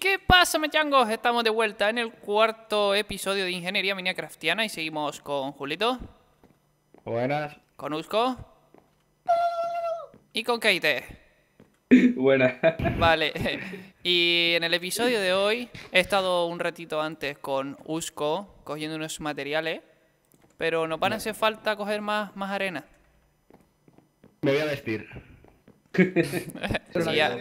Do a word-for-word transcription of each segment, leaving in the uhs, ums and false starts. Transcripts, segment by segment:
¿Qué pasa, mechangos? Estamos de vuelta en el cuarto episodio de Ingeniería Minecraftiana y seguimos con Julito. Buenas. Con Usco. Y con Keite. Buena. Vale. Y en el episodio de hoy he estado un ratito antes con Usco cogiendo unos materiales, pero nos van a hacer falta coger más, más arena. Me voy a vestir. Sí, ya.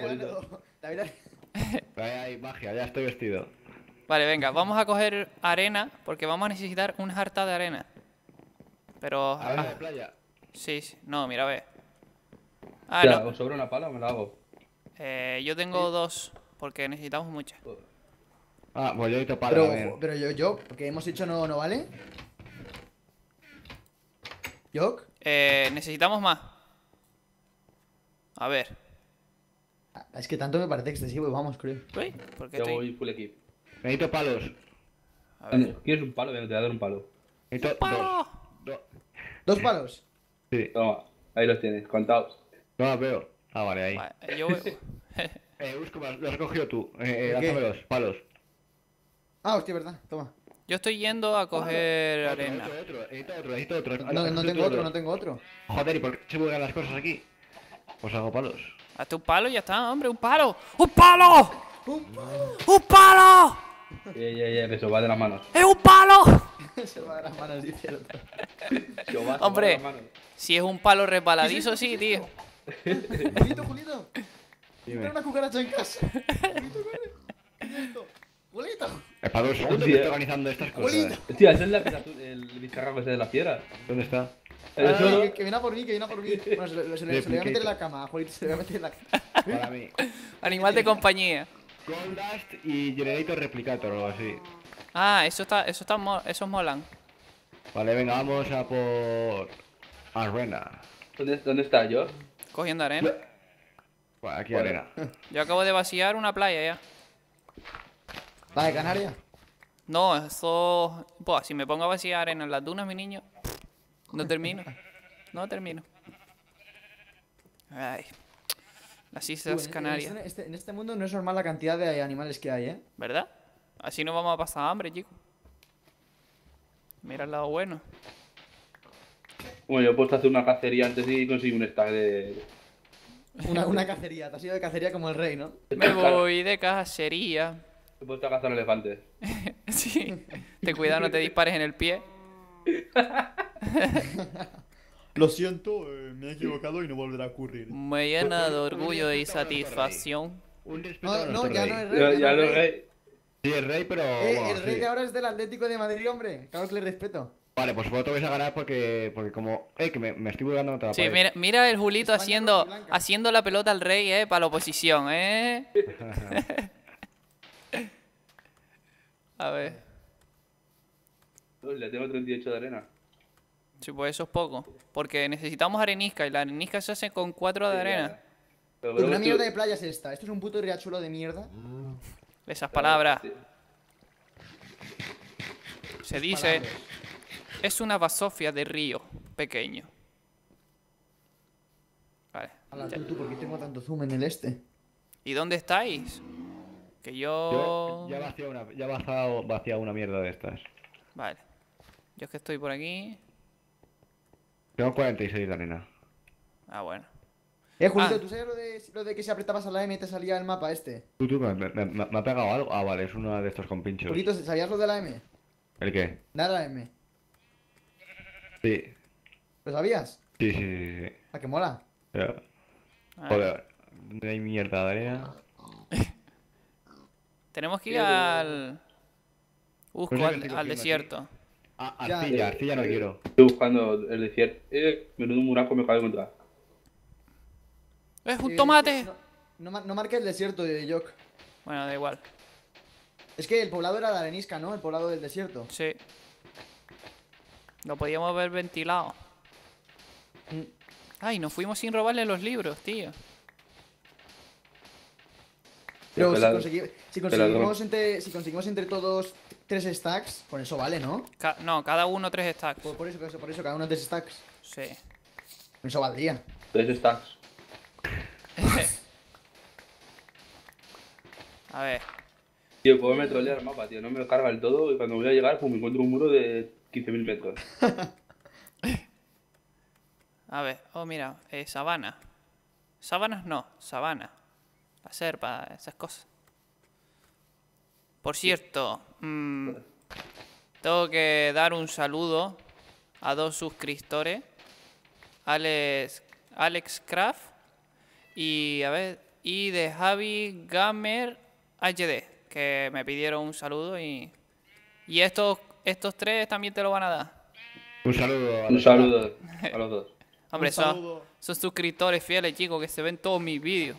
Ahí hay magia, ya estoy vestido. Vale, venga, vamos a coger arena porque vamos a necesitar una jarta de arena. Pero... Arena ah, de playa. sí, sí, no, mira, a ver. Ah, Ya, no. ¿os sobra una pala o me la hago? Eh, yo tengo dos, porque necesitamos muchas. Ah, pues yo he ido para Pero, también. pero yo, yo, que hemos hecho no, no vale. ¿Yok? Eh, necesitamos más. A ver. Ah, Es que tanto me parece excesivo y vamos, creo. Uy, ¿por qué Yo estoy...? voy full equip. Necesito palos. A ver. ¿Quieres un palo? Venga, te voy a dar un palo. Necesito ¡Palo! dos. dos. ¿Dos palos? Sí, Toma, ahí los tienes, contados. no las veo. Ah, vale, ahí. Vale, yo voy... Eh, Busco, los has cogido tú. Eh, eh, ¿Qué? lánzamelos, palos. Ah, hostia, verdad, toma. Yo estoy yendo a coger Otro, arena. otro, otro, necesito otro, necesito otro. No, Ah, no, no necesito tengo otro, no tengo otro. Joder, ¿y por qué se mueven las cosas aquí? Pues hago palos. Hazte un palo y ya está, hombre, un palo. ¡Un palo! ¡Pum! ¡Un palo! Ya, ya, ya, que se os va de las manos. ¡Es un palo! Se va de las manos, dice el otro. Se os va, se os va de Hombre. las manos. Si es un palo resbaladizo, sí, tío. Julito, Julito. Dime. Tengo una cucaracha en casa. Julito, corre. ¿Qué es esto? Julito. Espera un segundo que Hostia. estoy organizando estas cosas. Julito. Hostia, ese es la pizarra- el bicharraco ese de la piedra. ¿Dónde está? El Ah, suelo. que, que viene a por mí, que viene a por mí. Bueno, se, lo- se, lo- se lo voy a meter en la cama, a Julito se lo voy a meter en la cama. Para mí. Animal de compañía. Gold Dust y Generator Replicator o algo así. Ah, eso está, eso está, mo- esos molan. Vale, venga, vamos a por... Arena. ¿Dónde, ¿Dónde está yo? Cogiendo arena. Bueno, aquí Vale. arena. Yo acabo de vaciar una playa ya. Va de Canaria. No, eso... Buah, si me pongo a vaciar arena en las dunas, mi niño, no termino. No termino. Ay. Las Tú, en Islas este- Canarias. En este, en este- en este mundo no es normal la cantidad de animales que hay, ¿eh? ¿Verdad? Así no vamos a pasar hambre, chicos. Mira el lado bueno. Bueno, yo he puesto a hacer una cacería antes y conseguí un stack de... Una, una cacería, te has ido de cacería como el rey, ¿no? Me voy de cacería. He puesto a cazar elefantes. Sí. Ten cuidado, no te dispares en el pie. Lo siento, eh, me he equivocado y no volverá a ocurrir. Me llena de orgullo y satisfacción. Un respeto No, a no, nuestro ya rey. no es rey. Ya, ya ya no lo es rey. rey. Sí, es rey, pero... Eh, bueno, el rey sí. de ahora es del Atlético de Madrid, hombre. Claro que le respeto. Vale, pues vosotros vais a ganar porque... Porque como... Eh, que me, me estoy volviendo contra la Sí, pared. mira, mira el Julito España haciendo, roja y blanca. haciendo la pelota al rey, eh, para la oposición, eh. A ver. Le tengo treinta y ocho de arena. Sí, pues eso es poco. Porque necesitamos arenisca y la arenisca se hace con cuatro de arena. Pero Pero creo una que mierda tú- de playa es esta. Esto es un puto riachuelo de mierda. Esas palabras. Sí. Se dice, Palabras. es una basofia de río pequeño. Vale. Habla tú, tú, ¿por qué tengo tanto zoom en el este? ¿Y dónde estáis? Que Yo yo... ya he vaciado una, ya he vaciado, vaciado una mierda de estas. Vale. Yo es que estoy por aquí. Tengo cuarenta y seis de arena. Ah, bueno. Eh, Julito, Ah. ¿tú sabes lo de, lo de que si apretabas a la M te salía el mapa este? ¿Tú, tú, me, me- me- me ha pegado algo? Ah, vale, es uno de estos con pinchos. Julito, ¿sabías lo de la M? ¿El qué? Nada la M. Sí. ¿Lo sabías? Sí, sí, sí, sí. ¿A qué mola? Ya. Ah. Joder, ¿dónde hay mierda de arena? Tenemos que ir al... Busco Pues yo que al, estoy al cogiendo desierto. Ah, Ya. arcilla, arcilla no quiero. Estoy buscando el desierto. Eh, menudo muraco me acabo de encontrar. ¡Es un Eh, tomate! No, no, mar- no marca el desierto de Yok. Bueno, da igual. Es que el poblado era la arenisca, ¿no? El poblado del desierto. Sí. Lo podíamos haber ventilado. Mm. Ay, nos fuimos sin robarle los libros, tío. Pero si, Pelado. consegui- si Pelado. conseguimos entre, si conseguimos entre todos tres stacks, con eso vale, ¿no? Ca- no, cada uno tres stacks. Por, por eso, por eso, por eso, cada uno tres stacks. Sí. Con eso valdría. Tres stacks. A ver. Tío, cómo me trolea el mapa, tío. No me lo carga del todo y cuando voy a llegar, pues me encuentro un muro de quince mil metros. A ver, oh, mira, eh, sabana. Sabanas no, sabana. La serpa, esas cosas. Por cierto, mm, tengo que dar un saludo a dos suscriptores. Alex, Alex Craft y, a ver, y de Javi Gamer H D, que me pidieron un saludo y... Y estos, estos tres también te lo van a dar. Un saludo a Un los saludo a los dos. Hombre, Un son, saludo. son suscriptores fieles, chicos, que se ven todos mis vídeos.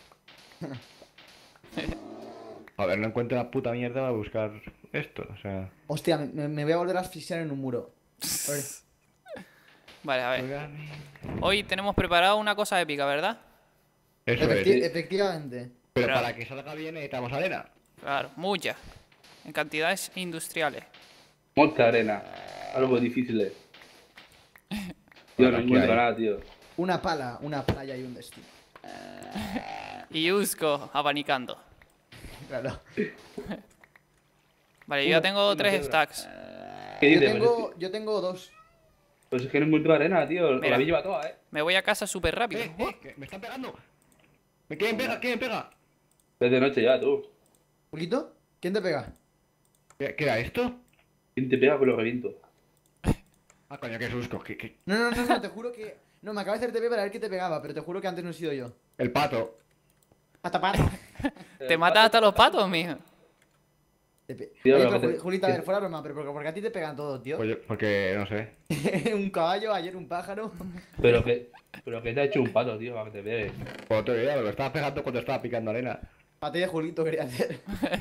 A ver, no encuentro la puta mierda para buscar esto, o sea... Hostia, me, me voy a volver a asfixiar en un muro. A ver. Vale, a ver. Hoy tenemos preparado una cosa épica, ¿verdad? Eso Efecti- es. efectivamente. Pero Claro. para que salga bien necesitamos arena. Claro, muchas. En cantidades industriales. Monta arena. Algo difícil. eh. Tío, no Aquí encuentro hay. nada, tío. Una pala, una playa y un destino. Y Usko abanicando. Claro. Vale, yo ya Una- tengo una tres piedra. stacks. ¿Qué Yo dices? Pues es tengo, yo tengo dos. que- Pues es que no encuentro arena, tío. Mira. La vi lleva toda, eh. Me voy a casa súper rápido. ¡Eh, eh! que ¡Me están pegando! ¡Me quieren pegar! ¿Quién me pega? Es de noche ya, tú. ¿Poquito? ¿Quién te pega? ¿Qué, qué era esto? ¿Quién te pega con lo reviento? Ah, coño, qué susco. ¿Qué, qué? No, no, no, no, te juro que... No, me acaba de hacer T V para ver que te pegaba, pero te juro que antes no he sido yo. El pato. Hasta para. Te matan hasta los patos, mijo. Te pe- Tío, Oye, lo pero, que te- Juli- Julita, a ver, fuera broma, pero porque, porque a ti te pegan todos, tío. Pues yo- porque, no sé. Un caballo, ayer un pájaro. Pero que, pero que te ha hecho un pato, tío, para que te pegue. Por te idea, me lo estaba pegando cuando estaba picando arena. Pate de Julito quería hacer.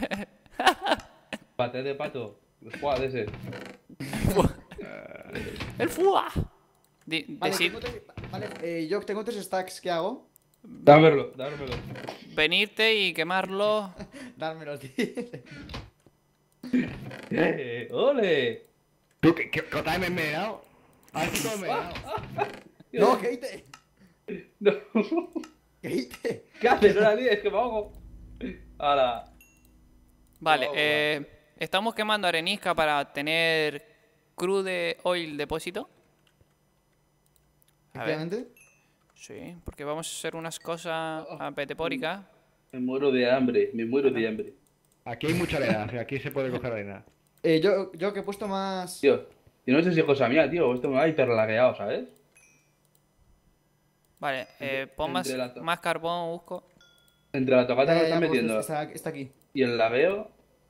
Paté de pato. Juega de ese. ¡El fuá! Di- Vale, decid, tengo tres, vale eh, yo tengo tres stacks, ¿qué hago? Dámelo, dámelo. venirte y quemarlo. Dármelos, tío. ¡Eh! ¡Ole! ¿Tú qué, qué, qué otra vez me he envenenado? ¿Has visto me he envenenado? No, Keite. No. Keite. ¿Qué haces? No la líes, que me ahogo. Ahora. Vale, Oh, eh, estamos quemando arenisca para tener crude oil depósito. A ver, Efectivamente. sí, porque vamos a hacer unas cosas apetepóricas. Me muero de hambre, me muero de hambre. Aquí hay mucha arena, o sea, aquí se puede coger arena. Eh, yo, yo que he puesto más. Tío, yo no sé si es cosa mía, tío. Esto me va hiperlagueado, ¿sabes? Vale, eh, pon más, entre la to- más carbón, busco. Entre la tocata Ya, que ya, me ya, están pues, metiendo está, está aquí. y el lagueo.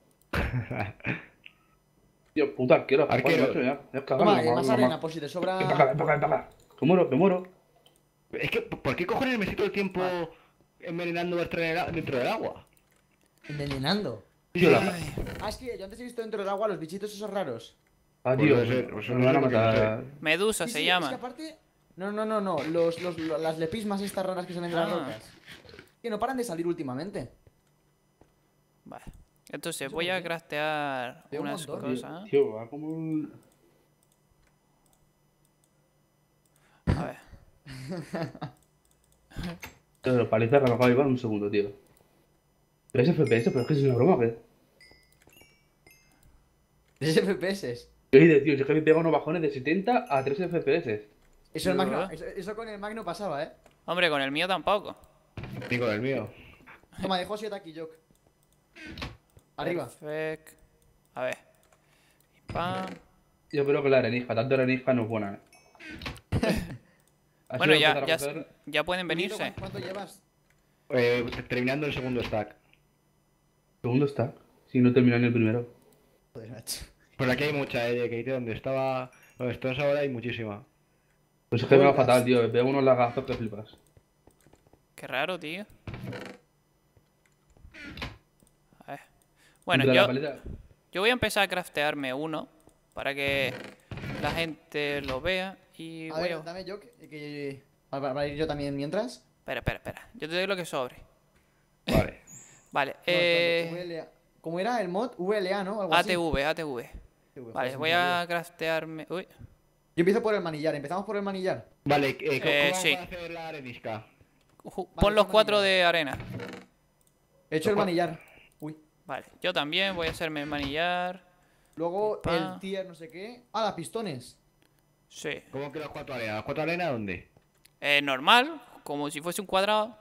Tío, puta arquero. Arquero. Macho, ya, ya es cagado, Toma, eh, mamá, más mamá. arena, por si te sobra. Ven para acá, ven para acá, ven para acá. Que muero, que muero. Es que, ¿por qué cojones me estoy todo el tiempo envenenando dentro del a- dentro del agua? Envenenando. Tío, la... Ah, es que yo antes he visto dentro del agua los bichitos esos raros. Ah, Pues tío, debe ser, pues me no van a sé por qué no matar. Medusa Sí, se sí, llama. Es que aparte. No, no, no, no. Los, los, lo- las lepismas estas raras que salen de las Ah. rocas. Que no paran de salir últimamente. Vale. Entonces Eso voy por a qué. craftear Veo un unas montón. cosas. Tío, va como un... A ver. Pero paliza que me acaba de llevar un segundo, tío. tres F P S, pero es que es una broma, ¿qué? tres F P S. ¿Qué dices, tío? Si es que me pega unos bajones de setenta a tres F P S. Eso, el No. magno, eso, eso con el magno pasaba, eh. Hombre, con el mío tampoco. Ni con el mío. Toma, dejó siete aquí, Jock. Arriba. Perfecto. A ver. Y pam. Yo creo que la arenisca, tanto arenisca no es buena, ¿eh? Así Bueno, voy a ya, empezar a ya, coger- ya pueden Julito, venirse. ¿Cuánto llevas? Eh, terminando el segundo stack. Segundo está, si no terminan ni el primero. Joder, macho. Pues aquí hay mucha, eh, de Keite, donde estaba... Donde estás ahora hay muchísima. Pues es que me va Joder, fatal, tío. Me pego unos lagazos que flipas. Qué raro, tío. A ver. Bueno, Entre la yo, paleta- yo voy a empezar a craftearme uno para que la gente lo vea y A voy ver, a... dame, Jock. Que, que- para, para ir yo también mientras. Espera, espera, espera. Yo te doy lo que sobre. Vale. Vale, No, eh... V L A. ¿Cómo era el mod? V L A, ¿no? Algo así. A T V, A T V. Vale, joder, voy se me olvidó. a craftearme... Uy. Yo empiezo por el manillar. ¿Empezamos por el manillar? Vale, eh, ¿cómo, Eh, cómo sí. vamos a hacer la arenisca? Ju- Vale, Pon los toma cuatro ya. de arena. He hecho el Opa. manillar. Uy. Vale, yo también voy a hacerme manillar. Luego Pa. el tier no sé qué. Ah, las pistones. Sí. ¿Cómo que las cuatro arenas? ¿Las cuatro arenas dónde? Eh, normal, como si fuese un cuadrado.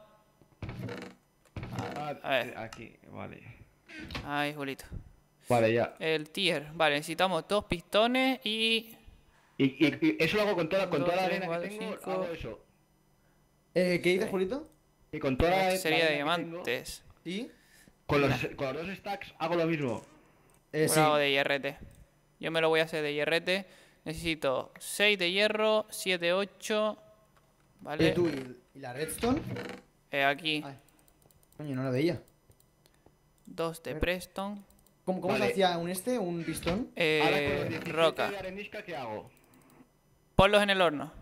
Ah, A ver. eh, aquí, vale. Ay, Julito. Vale, ya. El tier. Vale, necesitamos dos pistones y... Y, y- y eso lo hago con toda, con Dos, toda la tres, arena cuatro, que tengo, cinco. hago eso. Eh, ¿Qué dices, Sí. Julito? Y con toda la, Esto la sería de arena que tengo, diamantes. ¿Sí? con los, con los dos stacks hago lo mismo. Eh, Yo sí. lo hago de I R T. Yo me lo voy a hacer de I R T. Necesito seis de hierro, siete, ocho. Vale. Eh, tú, ¿y, y la redstone? Eh, aquí, Ay, coño, no la veía. dos de ver. Preston. ¿Cómo, cómo Vale. se hacía un este, un pistón? Eh, Ahora con los diecisiete roca. de arenisca, ¿qué hago? Ponlos en el horno.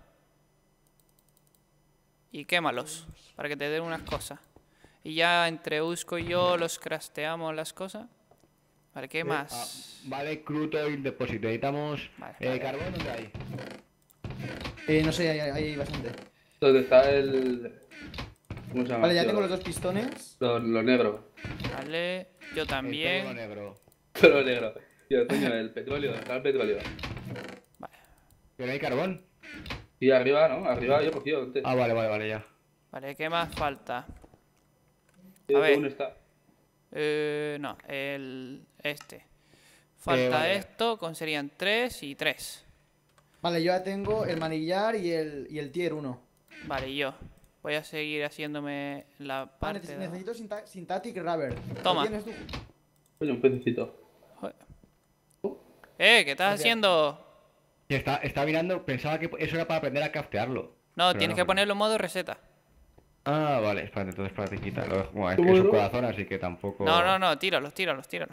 Y quémalos. Para que te den unas cosas. Y ya entre Usco y yo los crafteamos las cosas. Vale, ¿qué Ah, más? vale, crudo oil deposit. Necesitamos Vale, eh, vale. carbón, ¿dónde hay? Eh, no sé, hay, hay- hay bastante. ¿Dónde está el. ¿Cómo se llama? Vale, ya tío? tengo los dos pistones. Lo, lo negro. Vale, yo El todo también. negro. Lo negro. Tío, coño, el petróleo. Está el petróleo. ¿Que no hay carbón? Y arriba, ¿no? Arriba yo he cogido antes. Ah, vale, vale, vale, ya. Vale, ¿qué más falta? Sí, a ver. aún está. Eh, no, el este. Falta vale. esto, con serían tres y tres. Vale, yo ya tengo el manillar y el, y el tier uno. Vale, y yo voy a seguir haciéndome la Ah, parte neces- de... necesito synta- syntactic rubber. ¿Lo Toma. tienes tú? Coño, un pececito. Joder. Eh, ¿qué estás Gracias. haciendo? Y está, está mirando, pensaba que eso era para aprender a craftearlo. No, Pero tienes no, que pero- ponerlo en modo receta. Ah, vale, espérate, entonces espérate, quítalo. Bueno, es que ¿Cómo es un no? corazón, así que tampoco... No, no, no, tíralos, tíralos, tíralos.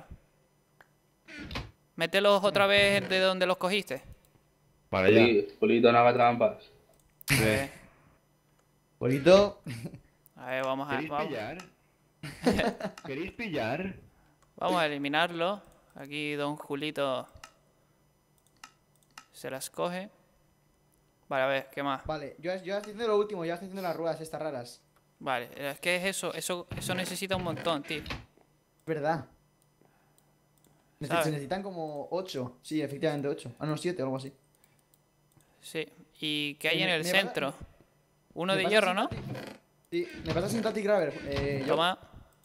Mételos otra vez de donde los cogiste. Vale, ya. Poli- Polito, no haga trampas. Eh, Bolito. a ver, vamos a, ¿Queréis vamos, pillar? ¿Queréis pillar? vamos a eliminarlo. Aquí don Julito se las coge. Vale, a ver, ¿qué más? Vale, yo, ya- yo ya estoy haciendo lo último, ya estoy haciendo las ruedas estas raras. Vale, es que es eso, eso, eso necesita un montón, tío. Es verdad. Neces- ¿Sabes? se necesitan como ocho. Sí, efectivamente ocho. Ah, no, siete o algo así. Sí. ¿Y qué hay Eh, en me- el me va- centro? Uno ¿Me de pasas hierro, ¿no? syntactic- Sí, me pasa syntactic rubber. Eh, yo- Toma.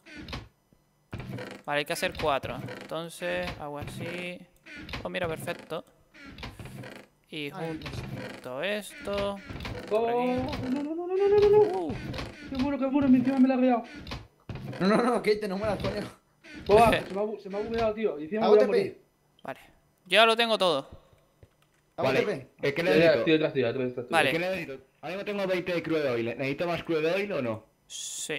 Vale, hay que hacer cuatro. Entonces, hago así. Oh, mira, perfecto. Y Ay, junto esto. ¡Oh! aquí. ¡No, no, no, no, no, no, no, no! Uh, ¡Qué bueno, qué bueno! Encima me la he liado. No, no, no, Kate, no mueras, coño. Buah, se me ha, bu- se me ha bugueado, tío. Y encima Hago me voy a T P. morir. vale. Yo ya lo tengo todo. Hago Vale, T P. ¿eh, ¿qué Ya, ya, necesito? estoy detrás tuya, estoy detrás tuya. Vale. ¿Qué necesito? Ahora mismo tengo veinte de crude oil. ¿Necesito más crude oil o no? Sí.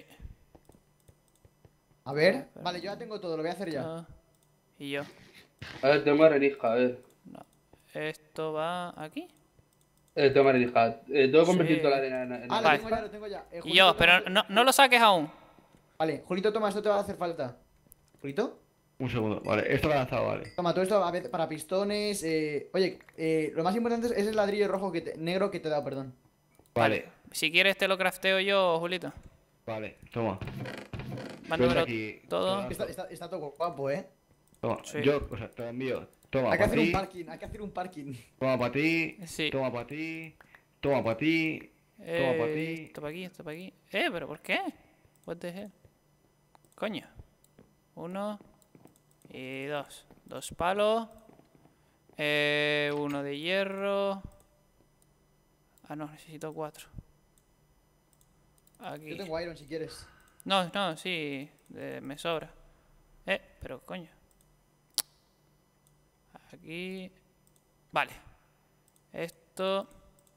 A ver. Vale, yo ya tengo todo, lo voy a hacer ya. Ah, y yo. A ver, tengo arenisca, a ver. No. Esto va aquí. Eh, tengo arenisca. Eh, tengo que convertir Sí. toda la arena en, en Ah, lo Vale. tengo ya, lo tengo ya. Eh, Y Julito, yo, toma pero esto. no, no lo saques aún. Vale, Julito, toma, esto te va a hacer falta. ¿Julito? Un segundo, vale, esto lo he lanzado, vale. Toma, todo esto a veces para pistones. Eh... Oye, eh, lo más importante es el ladrillo rojo que te... negro que te he dado, perdón. Vale, Si quieres te lo crafteo yo, Julito. vale, toma. Mándamelo aquí, todo. todo. Está, está, está todo guapo, eh. Toma, Sí. yo, o sea, te lo envío. Toma, Hay que para hacer un ti, parking, hay que hacer un parking. toma para ti, Sí. toma para ti, toma para ti, toma para Eh, ti. esto para aquí, esto para aquí. Eh, pero ¿por qué? What the hell? Coño. Uno y dos. Dos palos. Eh, uno de hierro. Ah, no, necesito cuatro. Yo Aquí. tengo iron si quieres. No, no, sí, eh, me sobra. Eh, pero coño. Aquí. Vale. Esto.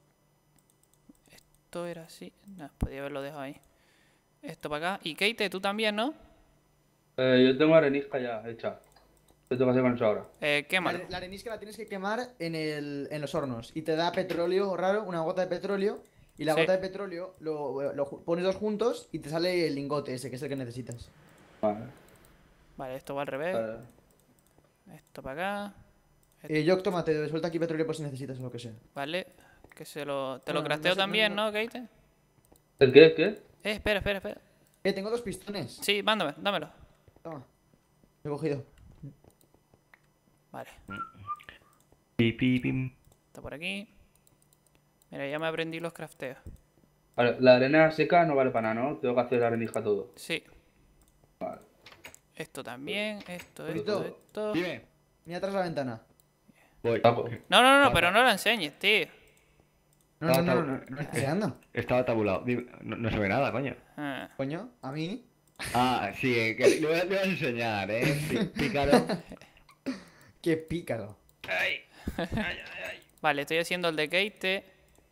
Esto era así. No, podía haberlo dejado ahí. Esto para acá. Y Kate, tú también, ¿no? Eh, yo tengo arenisca ya hecha. ¿Qué tengo que hacer con eso ahora? Eh, La, quémalo. are- la arenisca la tienes que quemar en, el, en los hornos. Y te da petróleo raro, una gota de petróleo. Y la Sí. gota de petróleo lo, lo ju- pones dos juntos y te sale el lingote ese, que es el que necesitas. Vale. Vale, esto va al revés. Vale. Esto para acá. Eh, yo, toma, te suelta aquí petróleo por si necesitas o lo que sea. Vale. Que se lo. Te lo Bueno, no crafteo sé, no- también, no- ¿no, Kate? ¿El qué? ¿El qué? Eh, espera, espera, espera. Eh, tengo dos pistones. Sí, mándame, dámelo. Toma. Lo he cogido. Vale, Pi, pi, pim. está por aquí. Mira, ya me aprendí los crafteos. Vale, la arena seca no vale para nada, ¿no? Tengo que hacer la arenija todo. Sí. Vale. Esto también, esto, Bonito. esto, esto. Dime. Mira atrás la ventana. Voy. Ah, pues. No, no, no, pero no lo enseñes, tío. No, no, no, no, no, no estoy creando. Estaba tabulado. Dime, No, no se ve nada, coño. Ah. Coño, a mí. Ah, sí, eh, que le, voy a- le vas a enseñar, ¿eh? Pí- Pícaro. Qué pícaro. Ay. Vale, estoy haciendo el de Gate.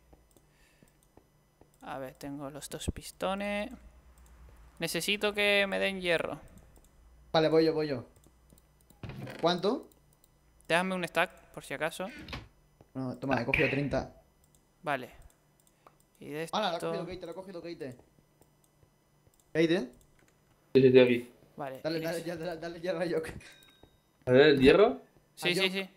A ver, tengo los dos pistones. Necesito que me den hierro. Vale, voy yo, voy yo. ¿Cuánto? Déjame un stack, por si acaso. No, toma, he cogido treinta. Vale. Y de ¡Hala! Lo ha esto... cogido Kate, lo ha cogido Kate. Kate, Sí, sí, estoy aquí. Vale. dale, y- dale, ya, dale, dale hierro a Yok. A ver, ¿el hierro? Sí, sí, Ayok. sí.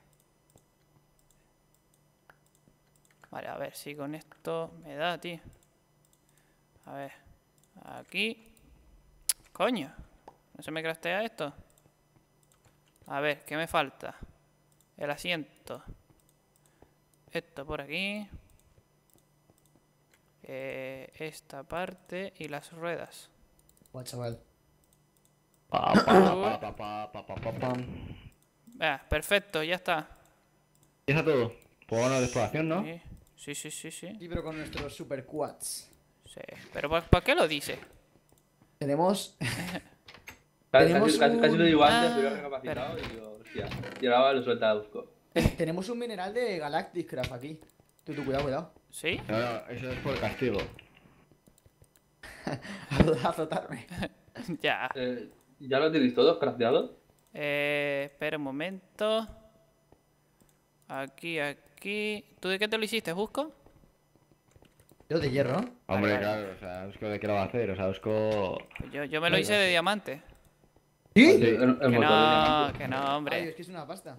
Vale, a ver si con esto me da, tío. A ver. Aquí. Coño. ¿No se me craftea esto? A ver, ¿qué me falta? El asiento. Esto por aquí. Eh, esta parte y las ruedas. Buah, chaval. Pa, pa, pa, pa, pa, pa, pa, pa, pam. Ah, perfecto, ya está. Ya está todo. Pues bueno, de exploración, ¿no? Sí, sí, sí, sí, sí. Sí, pero con nuestros super quads. Sí. Pero ¿por, por qué lo dice? Tenemos. Casi, Tenemos casi, casi, casi lo digo un- antes, pero he Ah, recapacitado y digo, hostia. Y ahora lo suelta a busco. Tenemos un mineral de Galactic Craft aquí. Tú, tú, cuidado, cuidado. ¿Sí? No, no, eso es por castigo. A azotarme. Ya. Eh, ¿Ya lo tenéis todos crafteados? Eh, espera un momento. Aquí, aquí. ¿Tú de qué te lo hiciste, Busco? Yo de hierro. Hombre, vale. claro, o sea, Eusko de qué lo va a hacer, o sea, Eusko... Pues yo, yo me lo hice de diamante. ¿Sí? El, el, el Que motor de no, diamante. que no, Ay, hombre. es que es una pasta.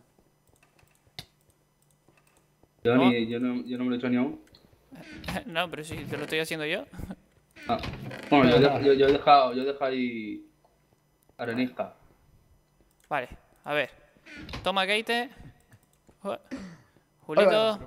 Yo, No. ni, yo, no, yo no me lo he hecho ni aún. No, pero si te lo estoy haciendo yo. Ah. Bueno, yo, yo, yo he dejado, yo he dejado ahí arenisca. Vale, a ver. Toma, Gate. Ju- Vale, Julito. vale.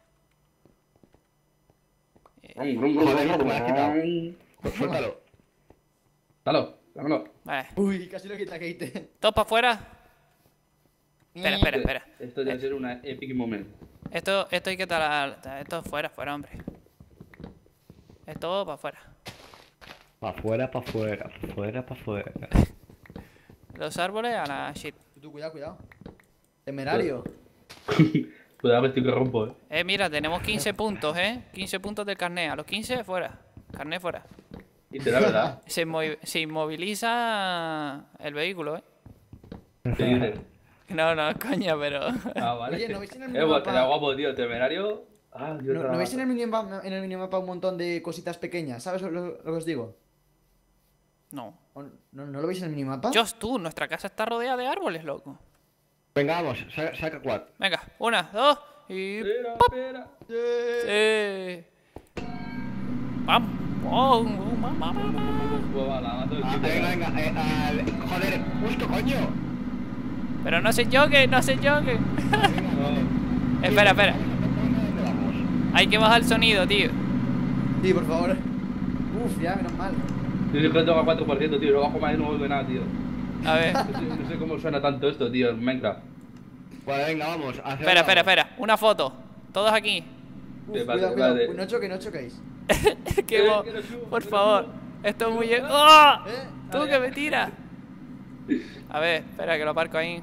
Joder, ¿cómo me has quitado? Pues suéltalo. Dalo, dámelo. Vale. Uy, casi lo quita Kate. Todos para afuera. Espera, espera, espera. Esto debe ser una epic moment. Esto, esto hay que talar. Esto fuera, fuera, hombre. Esto para afuera. Pa' afuera, pa' afuera, pa' afuera, pa' afuera. Los árboles a la shit. Tú, tú, cuidado, cuidado. Temerario. Cuidado que estoy que rompo, eh. Eh, mira, tenemos quince puntos, eh. quince puntos del carnet. A los quince, fuera. Carnet fuera. Y te da verdad. Se, inmo- se inmoviliza el vehículo, eh. ¿Qué dices? No, no, coña, pero. Ah, vale. Oye, ¿no veis en el Eh, pues, minimapa- era guapo, tío. Temerario. Ah, Dios ¿No, mío. ¿no veis en el, minimapa, en el minimapa un montón de cositas pequeñas? ¿Sabes lo, lo que os digo? No. ¿O ¿No, ¿No lo veis en el minimapa? Just tú, nuestra casa está rodeada de árboles, loco. Venga, vamos, saca, saca quad. Venga, una, dos y. Espera, espera. ¡Sí! ¡Pam! ¡Pum! ¡Pum! ¡Pam! ¡Pam! ¡Pam! Pues va, la mato el Ah, chico. venga, venga, eh, al... Joder, justo, coño. Pero no se choque, no se choque. No. Espera, espera. ¿Dónde vamos? Hay que bajar el sonido, tío. Sí, por favor. Uf, ya, menos mal. Yo siempre tengo a cuatro por ciento, tío. Lo bajo más y no oigo nada, tío. A ver. No sé, no sé cómo suena tanto esto, tío, en Minecraft. Pues venga, vamos. hacia Espera, dónde espera, vamos? espera. Una foto. Todos aquí. Uf, Eh, vale, cuidado, cuidado. vale. No choquéis, no choquéis. Que Eh, mo- que no subo, Por que no favor. subo. Esto es muy... ¡Oh! ¿Eh? Tú que me tiras. A ver, espera que lo aparco ahí.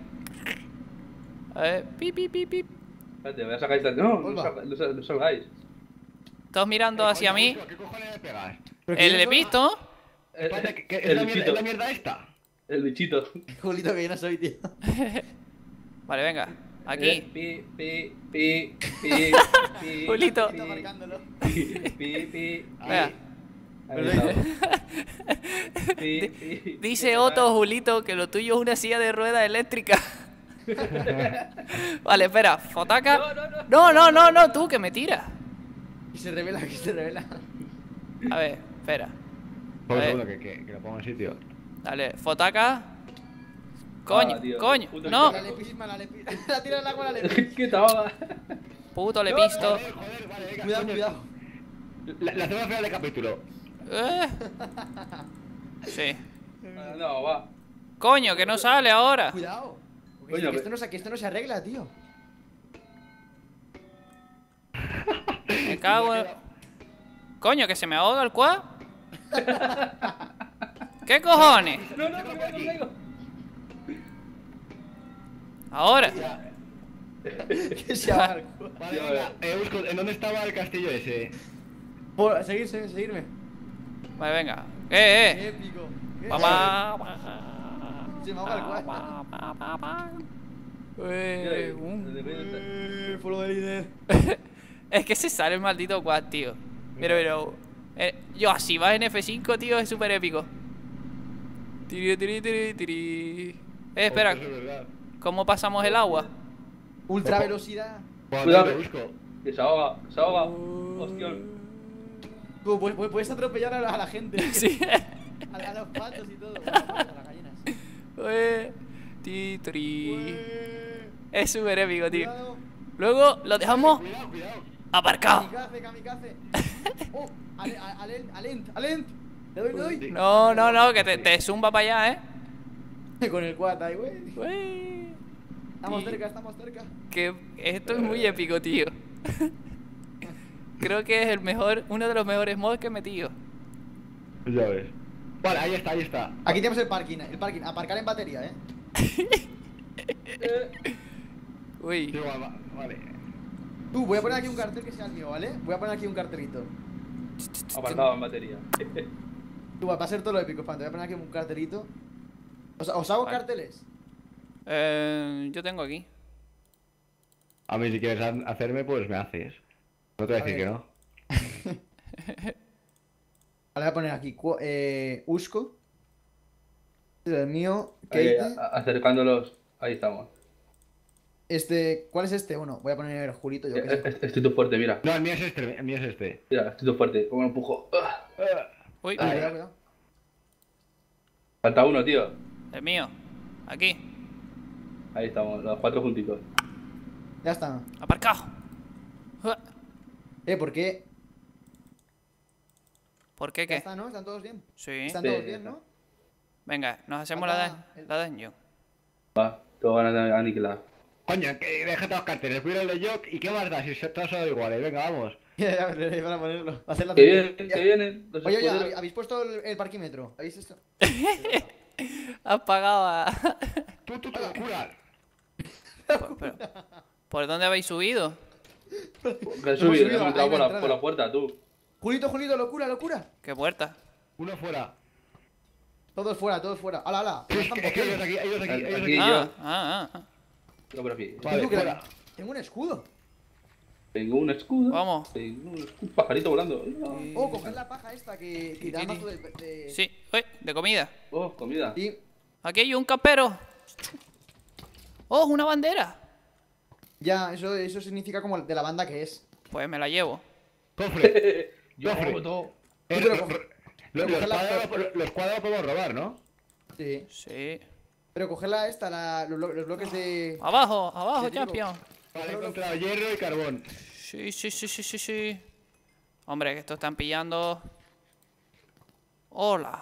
A ver. Pip, pip, pip, pip. Espérate, voy a sacar esta. No, no, Olva. salga- no sal- no salgáis. Todos mirando Eh, hacia coño, mí. Eusko, ¿qué cojones me pegas? ¿Pero qué El es eso? visto. Eh, Espérate, ¿qué- qué- ¿es, el la mierda, bichito. ¿Es la mierda esta? El bichito. Julito, que yo no soy, tío. Vale, venga. Aquí. Eh, Pi, pi, pi, pi, pi. Julito. pi, Está marcándolo. Pi, pi, pi. Venga. Ahí estamos. Pi, pi, Dice pi. Otto, Julito, que lo tuyo es una silla de ruedas eléctrica. Vale, espera. Fotaca. No, no, no. No, no, no, no, tú que me tiras. Que se revela, que se revela. A ver, espera. Por un A ver. segundo, que, que, que lo pongo en sitio. Dale, fotaca. Coño, Ah, tío, coño, puto no. La lepisma, la lepisma. La tira al agua, la lepisma. ¿Qué te ahoga? Puto lepisto. Joder, joder, vale, venga, Cuidado, coño. cuidado. La, la hacemos al final del capítulo. Eh. Sí. Ah, No, va. Coño, que no sale ahora. Cuidado. Que, Coño, que esto no, se- que esto no se arregla, tío. Me cago en... Coño, que se me ahoga el cuad. ¿Qué cojones? No, no, no, no, no. Ahora. Que se ahoga el culo. Vale, Ya, venga. Eh, busco, ¿en dónde estaba el castillo ese? Por seguir, seguir, seguirme. Vale, venga. Eh, Qué eh. épico. Qué- Papá. Se me ahoga el culo. Eh, un- Eh, Follow the leader. Es que se sale el maldito quad, tío. Pero, pero. eh, yo, así vas en F cinco, tío, es súper épico. Tiri, tiri, tiri, tiri. Eh, espera, Eso es verdad. ¿cómo pasamos el agua? Ultra velocidad. Cuando Cuidado. te lo busco. Que se ahoga, se ahoga. Hostión. Tú puedes, puedes- puedes atropellar a la, a la gente. Sí. A, a los patos y todo. Bueno, a las gallinas. Eh, ti, tri. Ué, Es súper épico, tío. Cuidado. Luego lo dejamos Cuidado, cuidado. aparcado. Kamikaze, kamikaze. Oh, ale- a- alent, alent, alent. Le doy, le doy. No, no, no, que te, te zumba para allá, eh. Con el quad ahí, güey. Ué. Estamos Y- cerca, estamos cerca. Que esto es muy épico, tío. Creo que es el mejor, uno de los mejores mods que he metido. Ya ves. Vale, ahí está, ahí está. Aquí tenemos el parking, el parking. Aparcar en batería, eh. Uy. Sí, va- va- vale. Tú, voy a poner aquí un cartel que sea el mío, ¿vale? Voy a poner aquí un cartelito. Apartado en batería. Tú, va a ser todo lo épico, fan. Te voy a poner aquí un cartelito. ¿Os, os hago Vale. carteles? Eh, yo tengo aquí. A mí si quieres ha- hacerme, pues me haces. No te voy a A decir ver. que no. Vale, voy a poner aquí cu- eh, Usco. Este es el mío. Ahí, Kate. a- a- acercándolos. Ahí estamos. Este, ¿cuál es este? Bueno, voy a poner Julito, yo qué Eh, sé. eh, Estoy tú fuerte, mira. No, el mío es este, el mío es este. Mira, estoy tú fuerte. Como lo empujo. Ah. Uy, Cuidado, cuidado, cuidado. Falta uno, tío. el mío. Aquí. Ahí estamos, los cuatro juntitos. Ya está. Aparcado. Uah. Eh, ¿por qué? ¿Por qué Ya qué? está, ¿no? ¿Están todos bien? Sí. Están Sí, todos ya bien, está. ¿no? Venga, nos hacemos la, Falta de, el- la dungeon. Va, todos van a aniquilar. Coño, que déjate los carteles, cuida el de Jock y qué más da si son todos son iguales. Venga, vamos. Ya, ya, ya, van a ponerlo. Va a hacer la Que vienen, tontería. que vienen. Los Oye, oye, escuderos. ¿habéis- ¿habéis puesto el, el parquímetro? ¿Habéis esto? Has pagado a... Tú, tú, tú, cura. Por- pero- ¿Por dónde habéis subido? Que Hemos has subido, subido, hemos ahí entrado la por la, entrada. por la puerta, tú. Julito, Julito, locura, locura. ¿Qué puerta? Uno fuera. Todos fuera, todos fuera. ¡Hala, hala! Sí, es que, es que hay dos aquí, hay dos aquí, hay dos Aquí. aquí. Y Ah, yo. ah, ah. Yo por aquí. Vale, Tú, que la- fuera. Tengo un escudo. Tengo un escudo. Vamos. Tengo un, escudo, un pajarito volando. Oh, coger la paja esta que, que da mazo de, de... Sí, uy, de comida. Oh, comida. Y Aquí hay un campero. Oh, una bandera. ya, eso, eso significa como de la banda que es. Pues me la llevo. Cofre. Yo Cofre. hago todo. Eh, pero lo- coge- lo- pero los, coge la- cuadros, los- los cuadros podemos robar, ¿no? Sí. Sí. Pero coger la esta, la, los, blo- los bloques de... Abajo, abajo, Sí, digo. champion. Vale, he encontrado hierro y carbón. Sí, sí, sí, sí, sí, sí. Hombre, que esto están pillando. Hola.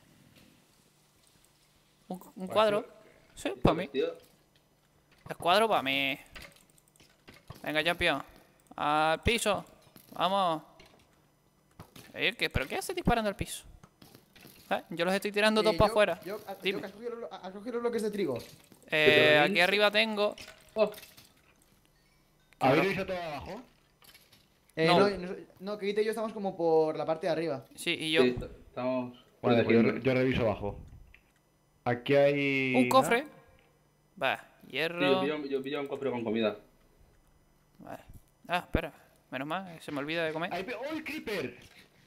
Un, un cuadro. Sí, para mí. Tío. El cuadro para mí. Venga, champion. Al piso. Vamos. Eh, ¿qué? ¿Pero qué hace disparando al piso? Eh, Yo los estoy tirando Eh, todos para yo- afuera. yo- ¿Has Dime. has cogido los- has cogido los bloques de trigo? Eh, aquí arriba tengo. Oh, ¿Habéis visto todo abajo? Eh, No. no. No, no, que Guita y yo estamos como por la parte de arriba. Sí, y yo. sí, estamos. Bueno, yo, poniendo- yo reviso abajo. Aquí hay... Un cofre. Va, Sí, yo hierro. pillo, yo pillo un cofre con comida. Vale. Ah, espera. Menos mal, se me olvida de comer. Ahí pe- ¡Oh, el creeper!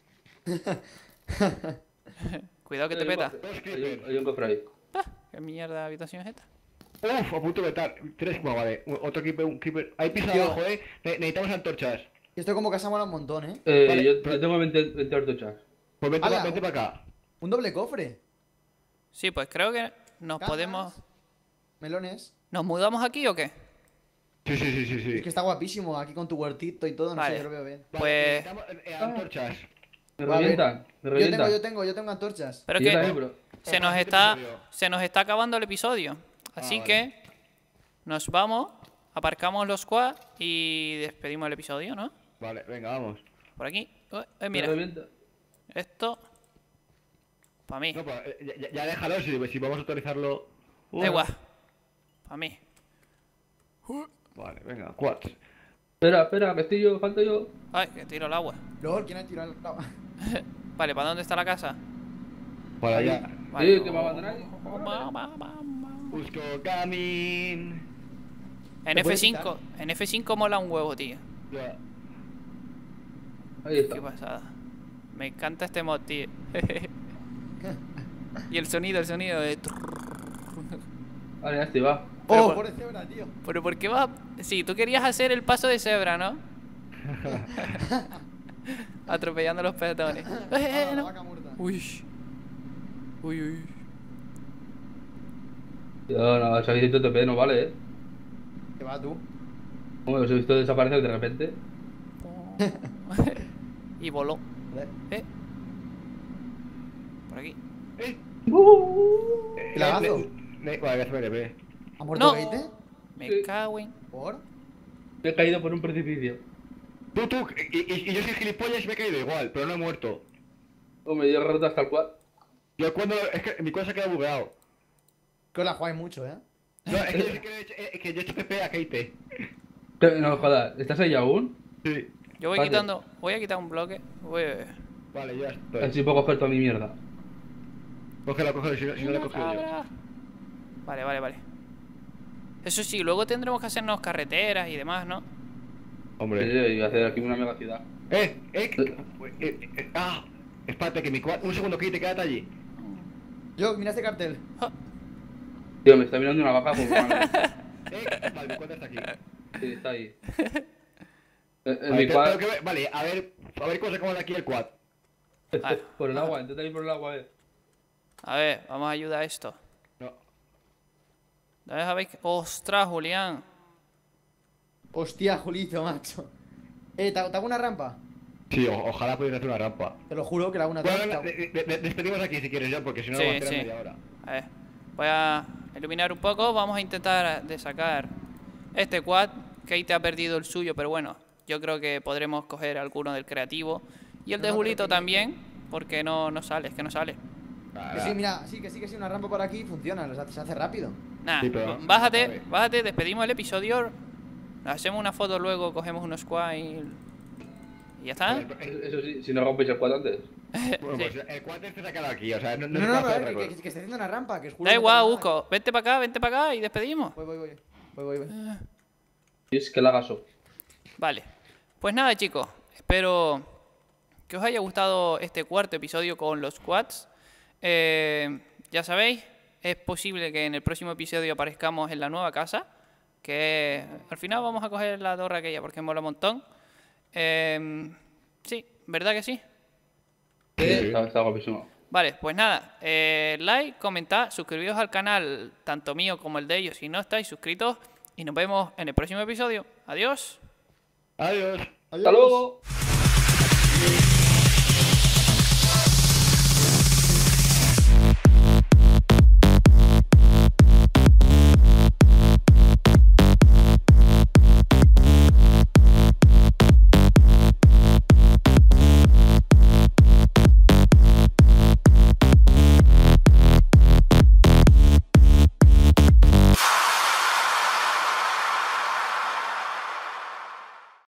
Cuidado que te Hay un peta. cofre- Dos Hay un, creepers. hay un cofre ahí. Ah, ¿qué mierda de habitación es esta? Uf, a punto de petar. Tres, bueno, vale. Un- Otro creeper, un creeper. Hay piso Tío. abajo, eh. Ne- necesitamos antorchas. Y esto como que se mola un montón, ¿eh? Eh, Vale, yo, pero- yo tengo veinte, veinte hortochas. Pues vente, Ala, pa- vente un- para acá. Un doble cofre. Sí, pues creo que nos Cajas. podemos. melones. ¿Nos mudamos aquí o qué? Sí, sí, sí, sí, sí. Es que está guapísimo aquí con tu huertito y todo, no Vale. sé, yo lo veo bien. Vale, Pues- necesitamos, eh, antorchas. Me Vale. revientan, me Yo tengo, revientan. yo tengo, yo tengo antorchas. Pero Y es yo también, que bro. se nos Ojalá, está, este episodio. se nos está acabando el episodio. Así vale. que nos vamos, aparcamos los quads y despedimos el episodio, ¿no? Vale, venga, vamos. Por aquí. Uh, eh, Me mira, revienta. esto para mí. No, pues, eh, ya, ya déjalo, si, si vamos a autorizarlo. Da igual. Para mí. Vale, venga, quads. Espera, espera, que estoy yo, falto yo. Ay, que tiro el agua. Lol, ¿quién ha tirado el agua? Vale, ¿para dónde está la casa? Para allá. Vale. Eh, que me abandonáis. Va, va, va, va. Busco Gamin. En ¿Te F puedes cinco, en F cinco mola un huevo, tío. Ya. Ahí está. Qué pasada. Me encanta este mod, tío. Y el sonido, el sonido de... Vale, ya estoy, va. Pero Oh, por- pobre cebra, tío. Pero ¿por qué vas...? Sí, tú querías hacer el paso de cebra, ¿no? Atropellando a los peatones. Eh, eh, Ah, la no. vaca muerta. Uy. Uy, uy. Yo no, os habéis visto T P, no vale, eh. ¿Qué va tú? Como os he visto desaparecer de repente. Y voló. Joder. Eh. Por aquí. ¡Eh! ¿El lagazo? Ne- ne- Vale, voy a hacer B. No. ¿Ha muerto Keite? Me Sí. cago en... ¿Por? Me he caído por un precipicio. Tú, tú, y, y- y yo soy gilipollas y me he caído igual, pero no he muerto. Hombre, yo he roto hasta el cual. Yo cuando. Es que mi cosa se ha quedado bugueado. Que os la jugáis mucho, ¿eh? No, es que yo, sí que he hecho- eh, que yo he hecho P P a Keite. No me jodas, ¿estás ahí aún? Sí. Yo voy Vale. quitando... Voy a quitar un bloque. Voy... Vale, ya estoy. Así puedo coger toda mi mierda. Cógelo, cógelo, si no, si no lo he Una cogido yo. cabra. Vale, vale, vale. Eso sí, luego tendremos que hacernos carreteras y demás, ¿no? Hombre. Sí, y hacer aquí una mega ciudad. Eh, eh, que- eh, eh, ah, espérate que mi quad. Un segundo, Keite, quédate allí. Yo, mira este cartel. Tío, me está mirando una vaca por madre. Eh, vale, mi quad está aquí. Sí, está ahí. Eh, eh, Vale, mi te- cuad. tengo que ver- vale, a ver, a ver cómo sacamos de aquí el quad. Ah. Por el agua, intenta ir por el agua, eh. A ver, vamos a ayudar a esto. No. ¿Ya sabéis? que- ¡Ostras, Julián! Hostia, Julito, macho. Eh, ¿te, te hago una rampa? Sí, o- ojalá pudiera hacer una rampa. Te lo juro que la hago una Bueno, rampa. de- de- de- despedimos aquí si quieres ya, porque si no Sí, va a quedar sí. media hora. A ver, voy a iluminar un poco. Vamos a intentar de sacar este quad. Kate ha perdido el suyo, pero bueno, yo creo que podremos coger alguno del creativo. Y el de No, no, Julito pero que- también, porque no, no sale, es que no sale. Que sí, mira, sí, que sí, que sí, una rampa por aquí funciona, se hace- se hace rápido. Nada, Sí, pero- bájate, vale. bájate, despedimos el episodio. Nos hacemos una foto luego, cogemos unos quad y... y ya está. Vale, eh, Eso sí, si no rompéis el cuad antes. Bueno, Sí. pues el quad se ha quedado aquí, o sea, no, no, No, se no, puede no, hacer eh, otra que, cosa. que, que esté haciendo una rampa, que es Julio. Da no igual, pasa nada. Busco. Vente para acá, vente para acá y despedimos. Voy, voy, voy. Voy, voy, voy. Y es que lagazo. Vale. Pues nada, chicos. Espero que os haya gustado este cuarto episodio con los quads. Eh, ya sabéis, es posible que en el próximo episodio aparezcamos en la nueva casa. Que al final vamos a coger la torre aquella porque mola un montón. Eh, sí, ¿verdad que sí? Sí, Sí. está, está guapísimo. Vale, pues nada, eh, like, comentad, suscribiros al canal, tanto mío como el de ellos, si no estáis suscritos. Y nos vemos en el próximo episodio. Adiós. Adiós. ¡Hasta luego! Adiós.